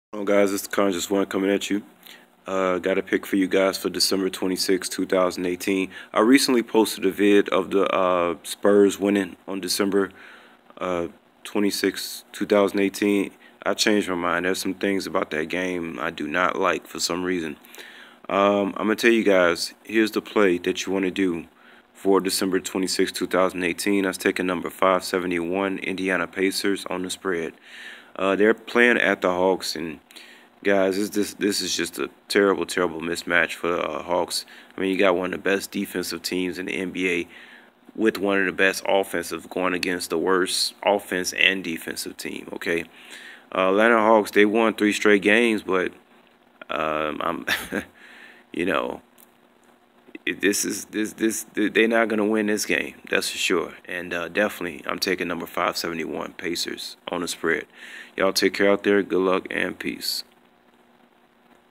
Hello guys, it's the Conscious One coming at you. Got a pick for you guys for December 26, 2018. I recently posted a vid of the Spurs winning on December 26, 2018. I changed my mind. There's some things about that game I do not like for some reason. I'm going to tell you guys, here's the play that you want to do for December 26, 2018. I was taking number 571, Indiana Pacers on the spread. They're playing at the Hawks, and guys, this is just a terrible mismatch for the Hawks. I mean, you got one of the best defensive teams in the NBA with one of the best offensive going against the worst offense and defensive team. Okay, Atlanta Hawks, they won 3 straight games, but I'm you know, they're not gonna win this game. That's for sure. And definitely, I'm taking number 571 Pacers on the spread. Y'all take care out there. Good luck and peace.